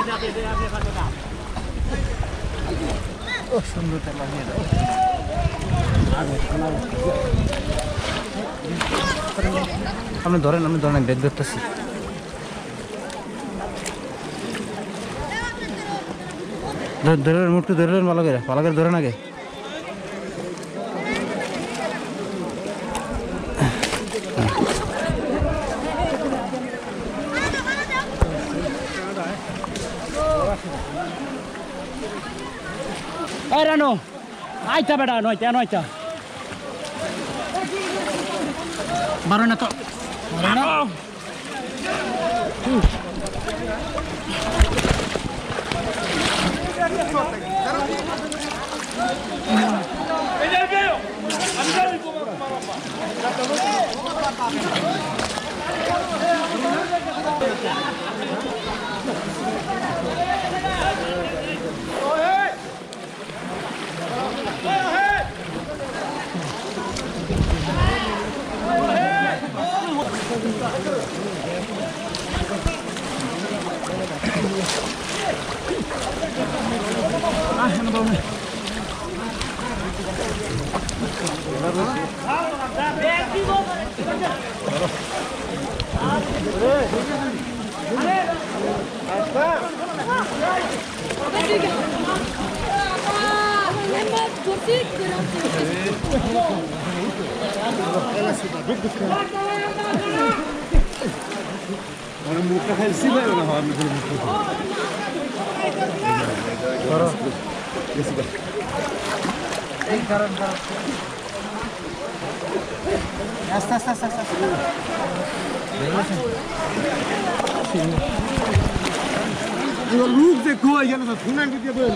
ও সুন্দর তেলা নিয়ে দাও আপনি ধরেন ব্যাগ ধরতেছি ধরেন মুটকে ধরলেন পালকের ধরেন আগে এই রানো আইতা বেটা নয়টা মারো না তো লোক যে খুয়াই জানো তো শুনান দিয়ে বলে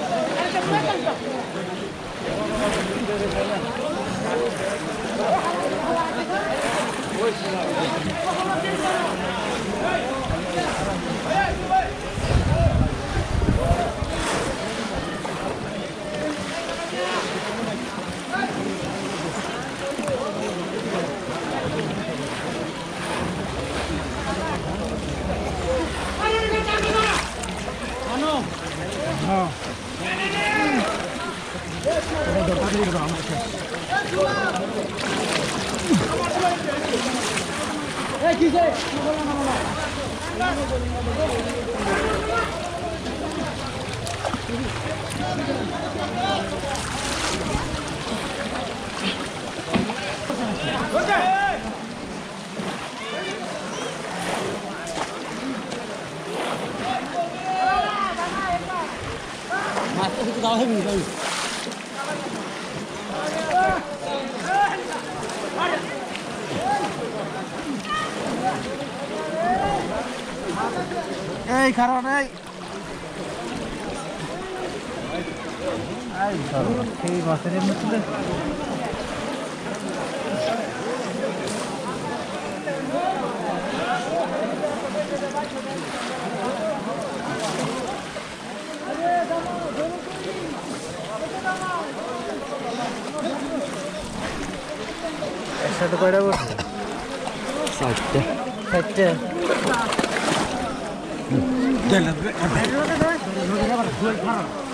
এই খারাপ এই এই মাছের মধ্যে একসাথে কয়টা বসে 60টা Gel lan.